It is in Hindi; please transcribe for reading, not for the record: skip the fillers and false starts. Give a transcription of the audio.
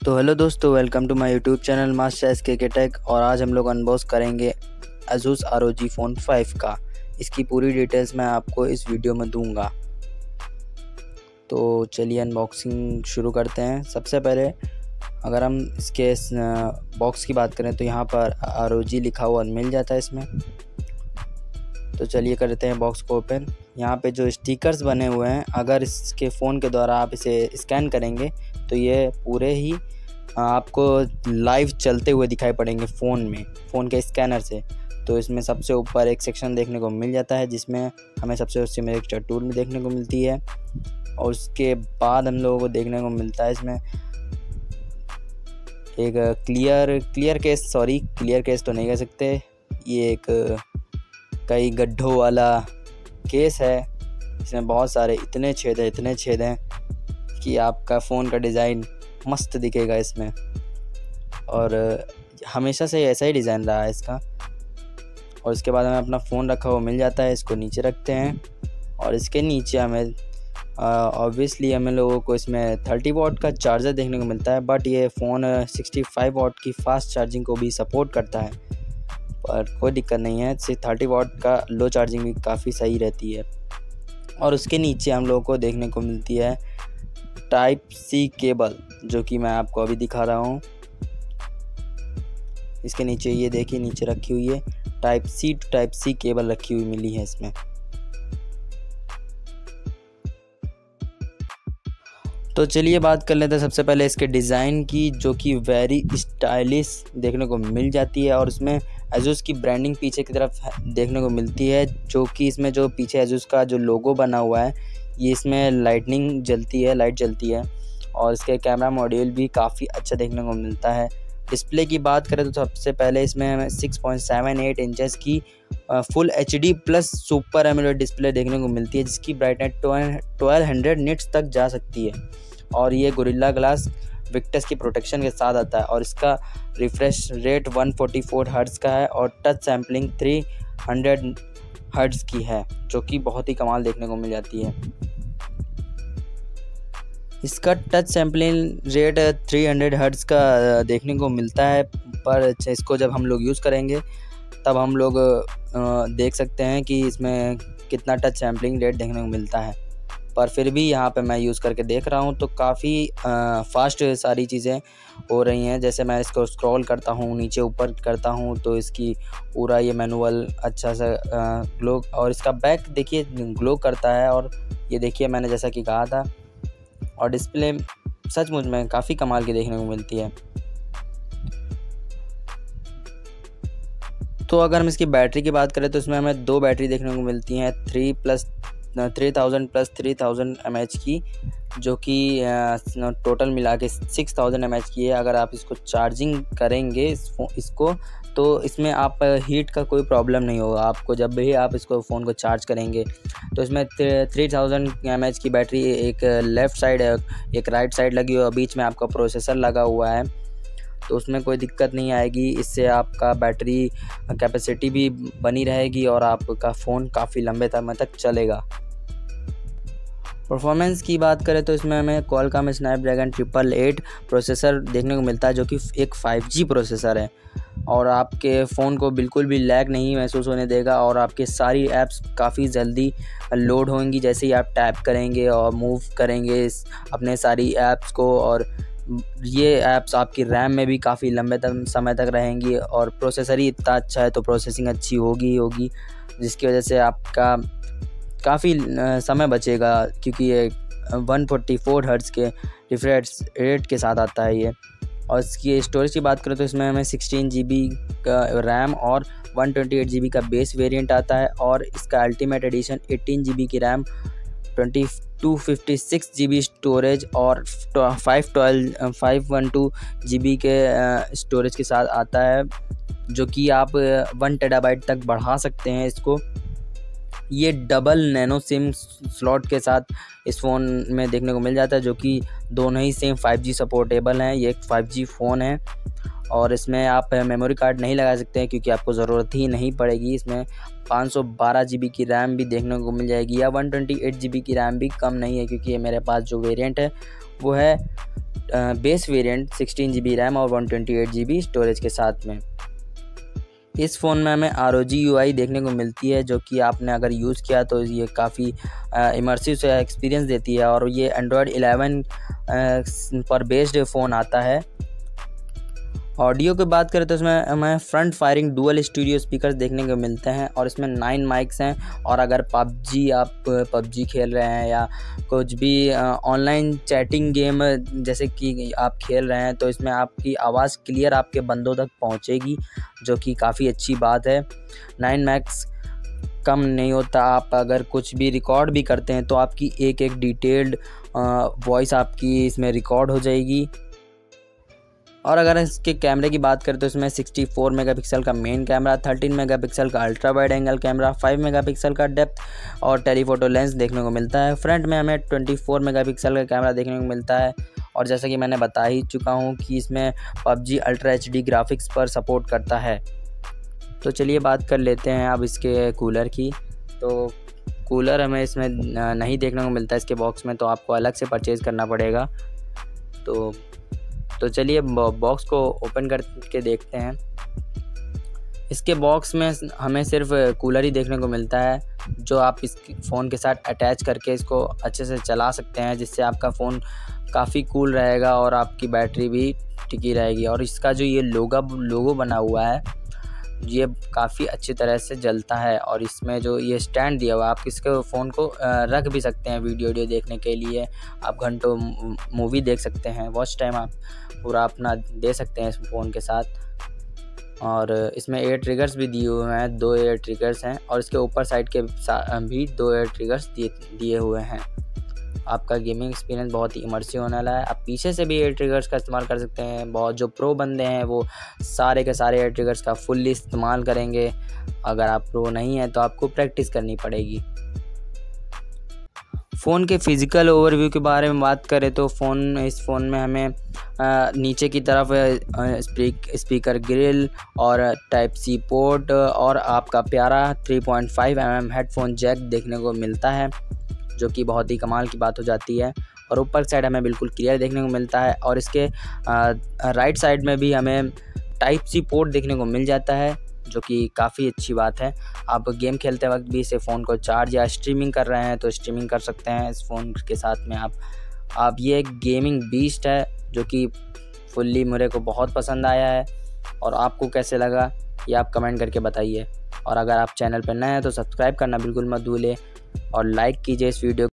तो हेलो दोस्तों, welcome to my YouTube channel master SK tech. और आज हम लोग अनबॉक्स करेंगे ASUS ROG फ़ोन 5 का। इसकी पूरी डिटेल्स मैं आपको इस वीडियो में दूंगा। तो चलिए अनबॉक्सिंग शुरू करते हैं। सबसे पहले अगर हम इसके बॉक्स की बात करें तो यहाँ पर ROG लिखा हुआ मिल जाता है इसमें। तो चलिए करते हैं बॉक्स को ओपन। यहाँ पे जो स्टिकर्स बने हुए हैं, अगर इसके फ़ोन के द्वारा आप इसे स्कैन करेंगे तो ये पूरे ही आपको लाइव चलते हुए दिखाई पड़ेंगे फ़ोन के स्कैनर से। तो इसमें सबसे ऊपर एक सेक्शन देखने को मिल जाता है जिसमें हमें सबसे सिमुलेटर टूल में देखने को मिलती है। और उसके बाद हम लोगों को देखने को मिलता है इसमें एक क्लियर केस तो नहीं कह सकते, ये एक कई गड्ढों वाला केस है। इसमें बहुत सारे इतने छेद हैं कि आपका फ़ोन का डिज़ाइन मस्त दिखेगा इसमें। और हमेशा से ऐसा ही डिज़ाइन रहा है इसका। और इसके बाद हमें अपना फ़ोन रखा हुआ मिल जाता है। इसको नीचे रखते हैं और इसके नीचे हमें ऑब्वियसली हमें लोगों को इसमें 30 वाट का चार्जर देखने को मिलता है। बट ये फ़ोन 65 वाट की फ़ास्ट चार्जिंग को भी सपोर्ट करता है, पर कोई दिक्कत नहीं है। 30 वाट का लो चार्जिंग भी काफ़ी सही रहती है। और उसके नीचे हम लोगों को देखने को मिलती है Type-C केबल, जो कि मैं आपको अभी दिखा रहा हूँ। इसके नीचे ये देखिए नीचे रखी हुई है Type-C to Type-C केबल रखी हुई मिली है इसमें। तो चलिए बात कर लेते हैं सबसे पहले इसके डिज़ाइन की, जो कि वेरी स्टाइलिश देखने को मिल जाती है। और इसमें ASUS की ब्रांडिंग पीछे की तरफ देखने को मिलती है, जो कि इसमें जो पीछे ASUS का जो लोगो बना हुआ है, ये इसमें लाइट जलती है। और इसके कैमरा मॉड्यूल भी काफ़ी अच्छा देखने को मिलता है। डिस्प्ले की बात करें तो सबसे पहले इसमें हमें 6.78 इंचेस की full HD plus super AMOLED display देखने को मिलती है, जिसकी ब्राइटनेस 1200 निट्स तक जा सकती है। और ये गोरिल्ला ग्लास विक्टस की प्रोटेक्शन के साथ आता है। और इसका रिफ्रेश रेट 144 हर्ट्ज़ का है और टच सैम्पलिंग 300 हर्ट्ज़ की है, जो कि बहुत ही कमाल देखने को मिल जाती है। इसका टच सैम्पलिंग रेट 300 हर्ट्ज़ का देखने को मिलता है, पर इसको जब हम लोग यूज़ करेंगे तब हम लोग देख सकते हैं कि इसमें कितना टच सैम्पलिंग रेट देखने को मिलता है। पर फिर भी यहाँ पे मैं यूज़ करके देख रहा हूँ तो काफ़ी फास्ट सारी चीज़ें हो रही हैं। जैसे मैं इसको स्क्रॉल करता हूँ, नीचे ऊपर करता हूँ, तो इसकी पूरा ये मैनुअल अच्छा सा ग्लो, और इसका बैक देखिए ग्लो करता है। और ये देखिए मैंने जैसा कि कहा था। और डिस्प्ले सचमुच में काफ़ी कमाल की देखने को मिलती है। तो अगर हम इसकी बैटरी की बात करें तो इसमें हमें 2 बैटरी देखने को मिलती हैं, 3000 प्लस 3000 mAh की, जो कि टोटल मिला के 6000 mAh की है। अगर आप इसको चार्जिंग करेंगे इसको तो इसमें आप हीट का कोई प्रॉब्लम नहीं होगा आपको। जब भी आप इसको फ़ोन को चार्ज करेंगे तो इसमें 3000 mAh की बैटरी एक लेफ़्ट साइड है, एक राइट साइड लगी हुई है, बीच में आपका प्रोसेसर लगा हुआ है, तो उसमें कोई दिक्कत नहीं आएगी। इससे आपका बैटरी कैपेसिटी भी बनी रहेगी और आपका फ़ोन काफ़ी लंबे समय तक चलेगा। परफॉर्मेंस की बात करें तो इसमें हमें Qualcomm Snapdragon 888 प्रोसेसर देखने को मिलता है, जो कि एक 5G प्रोसेसर है। और आपके फ़ोन को बिल्कुल भी लैग नहीं महसूस होने देगा। और आपके सारी ऐप्स काफ़ी जल्दी लोड होंगी जैसे ही आप टैप करेंगे और मूव करेंगे अपने सारी ऐप्स को। और ये ऐप्स आपकी रैम में भी काफ़ी लंबे समय तक रहेंगी। और प्रोसेसर ही इतना अच्छा है तो प्रोसेसिंग अच्छी होगी, जिसकी वजह से आपका काफ़ी समय बचेगा, क्योंकि ये 144 हर्ट्ज़ के रिफ्रेश रेट के साथ आता है ये। और इसकी स्टोरेज की बात करें तो इसमें हमें 16 GB का रैम और 128 GB का बेस वेरिएंट आता है। और इसका अल्टीमेट एडिशन 18 GB की रैम, 256 GB स्टोरेज और 512 GB के स्टोरेज के साथ आता है, जो कि आप 1 TB तक बढ़ा सकते हैं इसको। ये डबल नैनो सिम स्लॉट के साथ इस फ़ोन में देखने को मिल जाता है, जो कि दोनों ही सेम 5G सपोर्टेबल हैं। ये एक 5G फ़ोन है। और इसमें आप मेमोरी कार्ड नहीं लगा सकते हैं क्योंकि आपको ज़रूरत ही नहीं पड़ेगी। इसमें 512 GB की रैम भी देखने को मिल जाएगी, या 128 GB की रैम भी कम नहीं है, क्योंकि मेरे पास जो वेरिएंट है वो है बेस वेरिएंट 16 GB रैम और 128 GB स्टोरेज के साथ में। इस फ़ोन में हमें ROG UI देखने को मिलती है, जो कि आपने अगर यूज़ किया तो ये काफ़ी इमर्सिव से एक्सपीरियंस देती है। और ये Android 11 पर बेस्ड फ़ोन आता है। ऑडियो की बात करें तो इसमें हमें front firing dual studio speakers देखने को मिलते हैं, और इसमें 9 माइक्स हैं। और अगर आप PUBG खेल रहे हैं या कुछ भी ऑनलाइन चैटिंग गेम जैसे कि आप खेल रहे हैं, तो इसमें आपकी आवाज़ क्लियर आपके बंदों तक पहुंचेगी, जो कि काफ़ी अच्छी बात है। 9 माइक्स कम नहीं होता। आप अगर कुछ भी रिकॉर्ड भी करते हैं तो आपकी एक डिटेल्ड वॉइस आपकी इसमें रिकॉर्ड हो जाएगी। और अगर इसके कैमरे की बात करें तो इसमें 64 मेगापिक्सल का मेन कैमरा, 13 मेगापिक्सल का ultra wide angle camera, 5 megapixel का डेप्थ और टेलीफोटो लेंस देखने को मिलता है। फ्रंट में हमें 24 मेगापिक्सल का कैमरा देखने को मिलता है। और जैसा कि मैंने बता ही चुका हूँ कि इसमें PUBG अल्ट्रा HD ग्राफिक्स पर सपोर्ट करता है। तो चलिए बात कर लेते हैं अब इसके कूलर की। तो कूलर हमें इसमें नहीं देखने को मिलता है इसके बॉक्स में, तो आपको अलग से परचेज़ करना पड़ेगा। तो चलिए बॉक्स को ओपन करके देखते हैं। इसके बॉक्स में हमें सिर्फ कूलर ही देखने को मिलता है, जो आप इस फ़ोन के साथ अटैच करके इसको अच्छे से चला सकते हैं, जिससे आपका फ़ोन काफ़ी कूल रहेगा और आपकी बैटरी भी टिकी रहेगी। और इसका जो ये लोगो बना हुआ है, ये काफ़ी अच्छी तरह से जलता है। और इसमें जो ये स्टैंड दिया हुआ है, आप इसके फ़ोन को रख भी सकते हैं वीडियो देखने के लिए। आप घंटों मूवी देख सकते हैं, वॉच टाइम आप पूरा अपना दे सकते हैं इस फ़ोन के साथ। और इसमें एयर ट्रिगर्स भी दिए हुए हैं, 2 एयर ट्रिगर्स हैं, और इसके ऊपर साइड के भी 2 एयर ट्रिगर्स दिए हुए हैं। आपका गेमिंग एक्सपीरियंस बहुत ही इमर्सिव होने वाला है। आप पीछे से भी एयर ट्रिगर्स का इस्तेमाल कर सकते हैं। बहुत जो प्रो बंदे हैं वो सारे के सारे एयर ट्रिगर्स का फुल्ली इस्तेमाल करेंगे। अगर आप प्रो नहीं हैं तो आपको प्रैक्टिस करनी पड़ेगी। फ़ोन के फ़िज़िकल ओवरव्यू के बारे में बात करें तो इस फ़ोन में हमें नीचे की तरफ स्पीकर ग्रिल और टाइप सी पोर्ट और आपका प्यारा 3.5 mm हेडफोन जैक देखने को मिलता है, जो कि बहुत ही कमाल की बात हो जाती है। और ऊपर साइड हमें बिल्कुल क्लियर देखने को मिलता है। और इसके राइट साइड में भी हमें टाइप सी पोर्ट देखने को मिल जाता है, जो कि काफ़ी अच्छी बात है। आप गेम खेलते वक्त भी इसे फ़ोन को चार्ज या स्ट्रीमिंग कर रहे हैं तो स्ट्रीमिंग कर सकते हैं इस फ़ोन के साथ में। आप ये एक गेमिंग बीस्ट है, जो कि फुल्ली मेरे को बहुत पसंद आया है। और आपको कैसे लगा ये आप कमेंट करके बताइए। और अगर आप चैनल पर नए हैं तो सब्सक्राइब करना बिल्कुल मत भूलें और लाइक कीजिए इस वीडियो